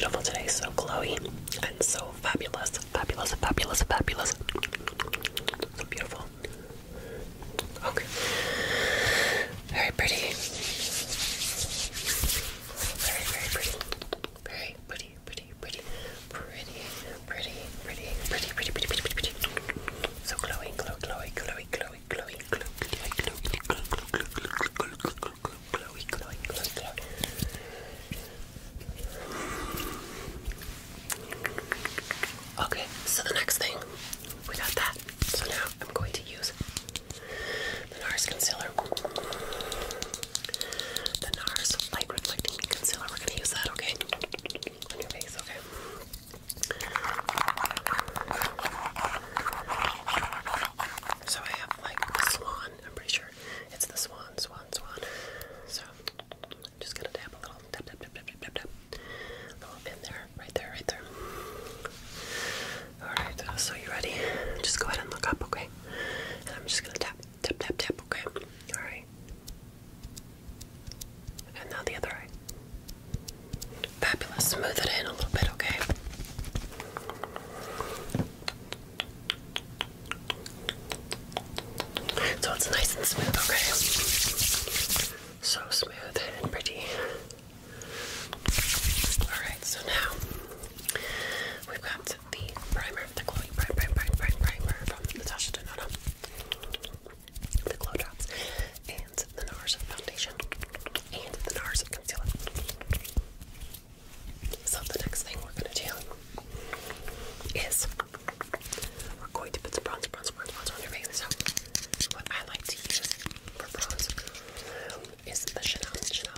beautiful today, so glowy and so fabulous, fabulous, fabulous, fabulous. So beautiful. Okay. Very pretty. Very, very pretty. Very pretty, pretty, pretty, pretty, pretty, pretty, pretty, pretty, pretty, pretty, pretty. So glowy, glowy, glowy, glowy, glowy, glowy, glowy, glowy, glowy, glowy. Okay, so the next thing, we got that. So now I'm going to use the NARS concealer. The NARS Light Reflecting Concealer. We're going to use that, okay? On your face, okay? So I have like the Swan. I'm pretty sure it's the Swan. So I'm just going to tap a little. Tap, tap, tap, tap, tap, tap, tap. A little in there. Right there, right there. Alright, so you ready? Just go ahead and look up, okay? And I'm just going to tap, tap, tap, tap, okay? Alright. And now the other eye. Fabulous. Smooth it in a little bit, okay? So it's nice and smooth, okay? So smooth and pretty. Alright, so now we've got the primer, the glowing primer from Natasha Denona, the Glow Drops, and the NARS foundation, and the NARS concealer. So the next thing we're going to do is we're going to put some bronzer on your face. So what I like to use for bronze is the Chanel.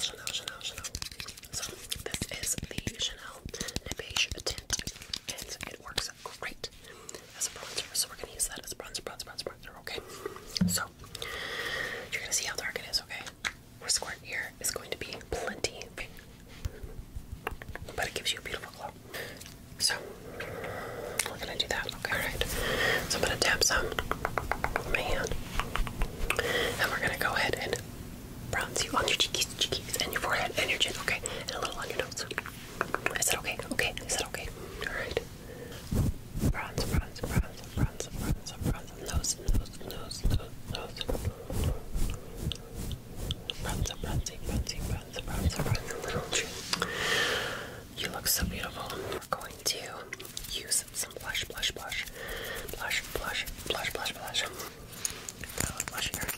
So this is the Chanel Beige Tint, and it works great as a bronzer. So we're going to use that as a bronzer, okay? So you're going to see how dark it is, okay? Our squirt here is going to be plenty, okay? But it gives you a beautiful glow. So we're going to do that, okay? Alright. So I'm going to tap some on my hand, and we're going to go ahead and bronze you on your cheekies, and your forehead, and your chin, okay? And a little on your nose. Is that okay? Okay. Is that okay? Alright. Bronze. Nose. Bronze. Little chin. You look so beautiful. We're going to use some blush. Blush here.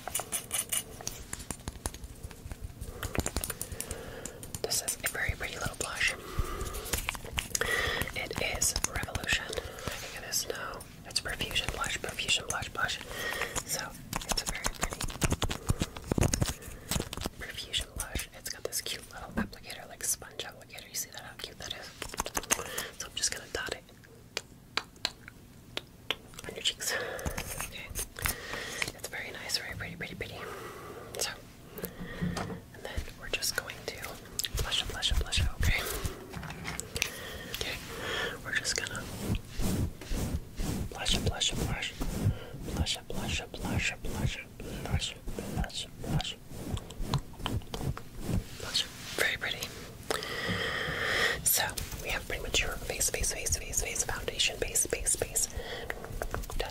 This is a very pretty little blush. It is Revolution. I think it is. No, it's Profusion blush. So it's a very pretty Profusion blush. It's got this cute little applicator, like sponge applicator. You see that? How cute that is. So I'm just gonna dot it on your cheeks. Okay. It's very nice, very pretty. So, and then we're just going to blush it, okay? Okay, we're just gonna blush it. Very pretty. So, we have pretty much your face, foundation, base. Done.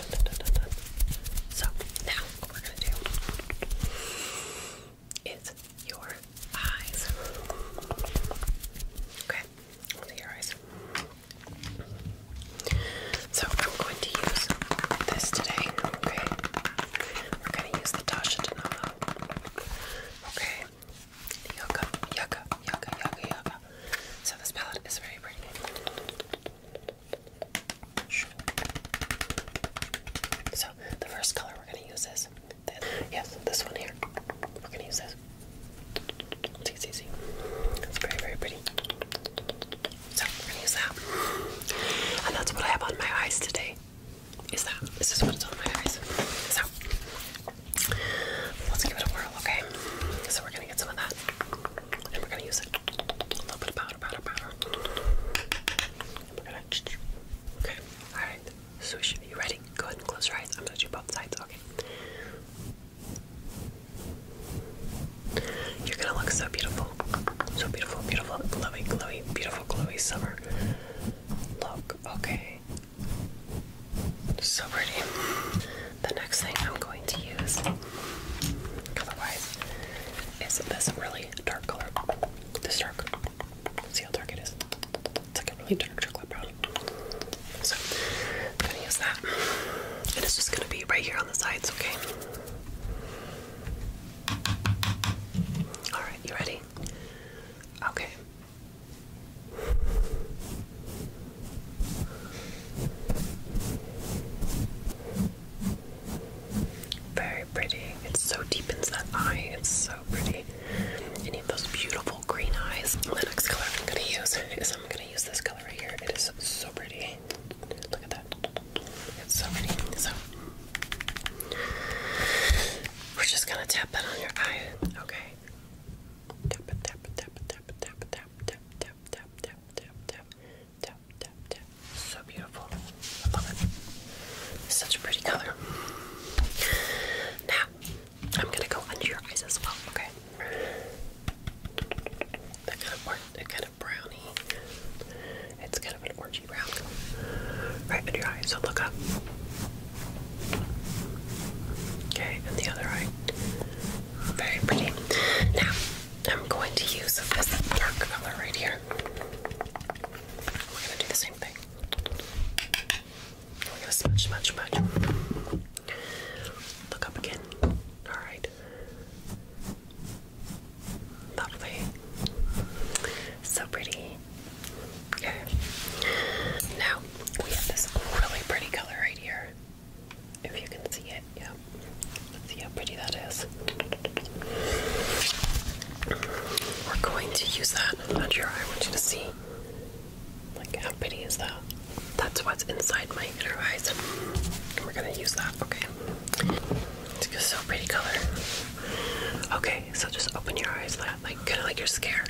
So, now what we're gonna do is your eyes. Okay, I'll do your eyes. So I'm going to use this today, okay? We're gonna use the Tasha Denona. Okay. Yoga. So this palette is very pretty. always summer look. Okay. So pretty. The next thing I'm going to use, color-wise, is this really dark color. This dark. See how dark it is? It's like a really dark chocolate brown. So, I'm gonna use that. And it's just gonna be right here on the sides, okay? Alright, you ready? Okay. Very pretty. It so deepens that eye. It's so pretty. You need those beautiful green eyes. The next color I'm going to use is I'm going to use this color right here. It is so pretty. Look at that. It's so pretty. So we're just going to tap that on your eye. Okay. Tap it, tap it, tap it, tap it, tap it, tap it, tap tap tap tap tap tap tap tap tap. So beautiful. I love it. Such a pretty color. Now I'm gonna go under your eyes as well, okay? That kind of browny. It's kind of an orangey brown color. Right under your eye, so look up. Okay, and the other eye. Very pretty. Now, I'm going to use this dark color right here. We're gonna do the same thing. We're gonna smudge, smudge, smudge. Look up again. Alright. Lovely. So pretty. Okay. Now, we have this really pretty color right here. If you can see it, yeah. Let's see how pretty that is. We're going to use that under your eye. I want you to see. Like, how pretty is that? That's what's inside my inner eyes. And we're gonna use that, okay? It's a so pretty color. Okay, so just open your eyes, like kind of like you're scared.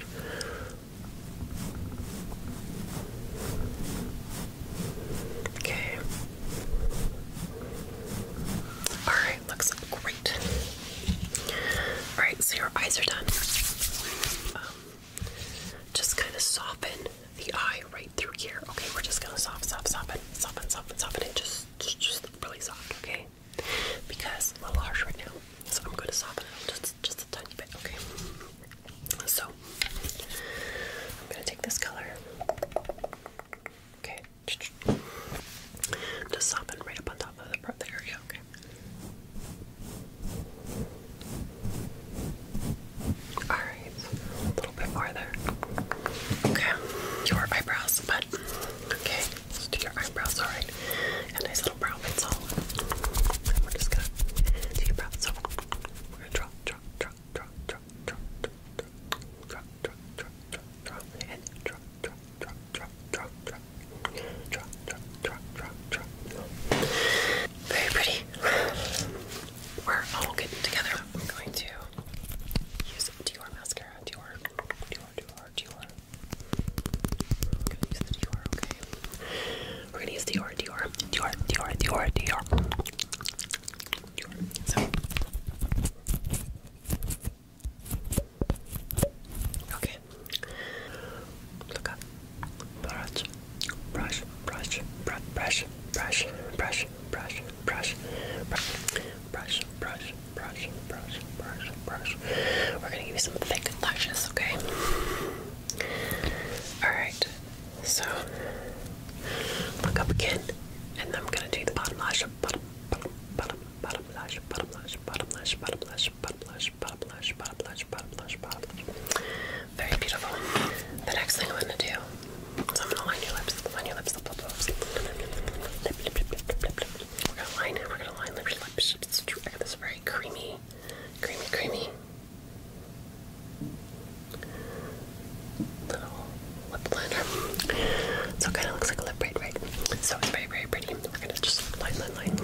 Okay. Alright, looks great. Alright, so your eyes are done. Just kind of soften the eye right through here. Okay, we're just gonna soften it. Just really soft, okay? Because it's a little harsh right now. So I'm gonna soften it just a tiny bit, okay? So I'm gonna take this color. Okay. Just soften right up on top of the area, okay? Alright, a little bit more there. Okay, your eyebrows, but okay, let's do your eyebrows, alright? A nice little brow pencil. We're just gonna do your brow pencil. We're gonna draw, and draw, very pretty. We're all getting together. I'm going to use Dior mascara. Dior. I'm gonna use the Dior, okay? We're gonna use Dior. So, okay. Look up. Brush. We're gonna give you some thick lashes, okay? Alright, so look up again, and then I'm gonna do the bottom lash, bottom lash. Very beautiful. The next thing I'm gonna do is I'm gonna line your lips. We're gonna line your lips. It's true. I got this very creamy little lip liner. So it kind of looks like a lip braid, right? So it's very, very pretty. We're gonna just line.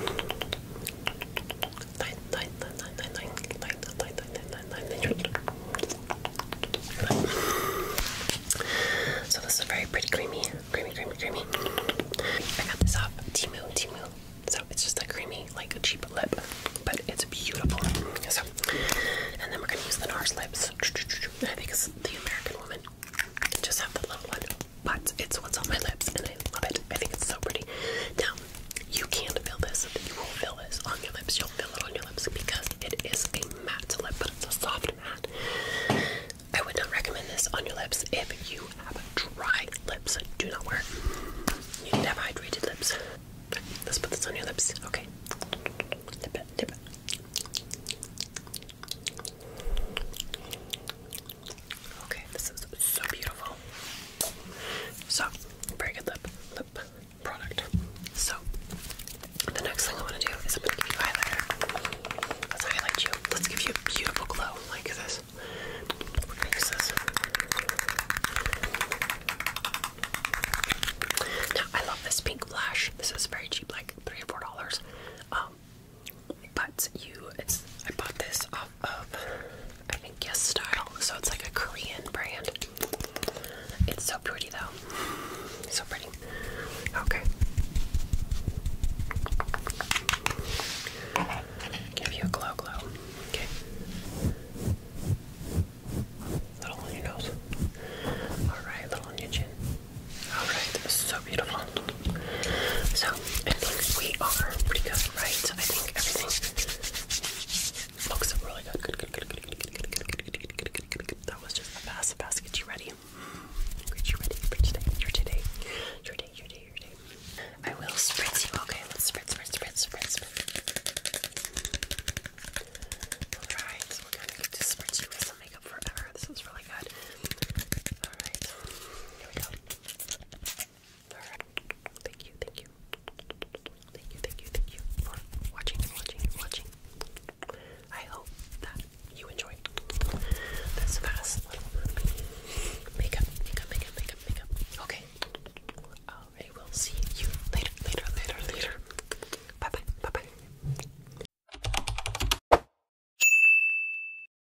So this is very pretty, creamy. I got this off Temu. So it's just a creamy, like a cheap lip, but it's beautiful. So, and then we're gonna use the NARS lips. I think it's the American woman. Just have the little one, but it's what's on my lips, and I love it. I think it's so pretty. Now, you can't feel this. You won't feel this on your lips. You'll feel it on your lips because it is a matte lip, but it's a soft matte. I would not recommend this on your lips if you have dry lips. Do not wear it. You need to have hydrated lips. Let's put this on your lips. Okay. Dip it, dip it. Okay, this is so beautiful. So, very good lip product. So, the next thing I want to do is I'm going to give you highlighter. Let's highlight you. Let's give you a beautiful glow like this. We're going to use this. Now, I love this pink blush. This is very cheap, like $3 or $4. But I bought this off of, I think, Yes Style. So it's like a Korean brand. It's so pretty though. So pretty.